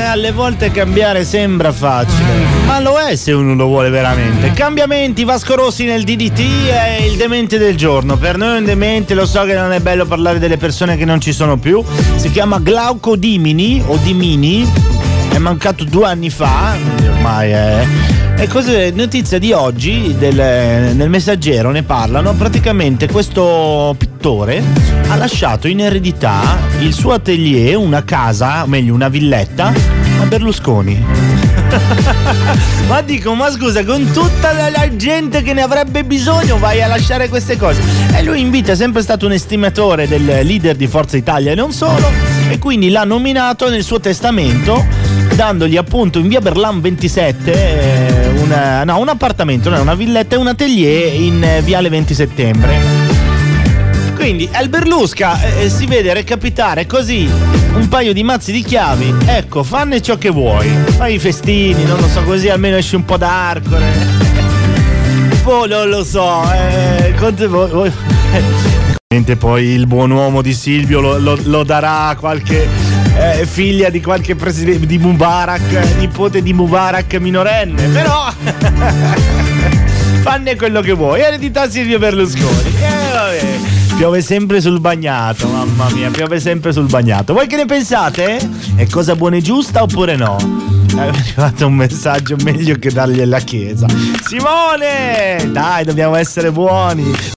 alle volte cambiare sembra facile, ma lo è se uno lo vuole veramente. Cambiamenti, Vasco Rossi nel DDT è il demente del giorno. Per noi è un demente, lo so che non è bello parlare delle persone che non ci sono più. Si chiama Glauco Dimini o Dimini, è mancato 2 anni fa, ormai è... E cose, notizia di oggi nel Messaggero ne parlano. Praticamente questo pittore ha lasciato in eredità il suo atelier, una casa, o meglio una villetta, a Berlusconi. ma scusa, con tutta la gente che ne avrebbe bisogno vai a lasciare queste cose? E lui in vita è sempre stato un estimatore del leader di Forza Italia e non solo, e quindi l'ha nominato nel suo testamento, dandogli appunto in via Berlan 27 un appartamento, una villetta e un atelier in viale 20 settembre. Quindi al Berlusca si vede recapitare così un paio di mazzi di chiavi. Ecco, fanne ciò che vuoi, fai i festini, non lo so, così almeno esci un po' d'Arcore. Poi non lo so, poi il buon uomo di Silvio lo darà a qualche figlia di qualche presidente di Mubarak, nipote di Mubarak minorenne, però fanne quello che vuoi, eredità Silvio Berlusconi. Vabbè. Piove sempre sul bagnato, mamma mia, piove sempre sul bagnato. Voi che ne pensate? È cosa buona e giusta oppure no? È arrivato un messaggio, meglio che dargli alla chiesa. Simone! Dai, dobbiamo essere buoni.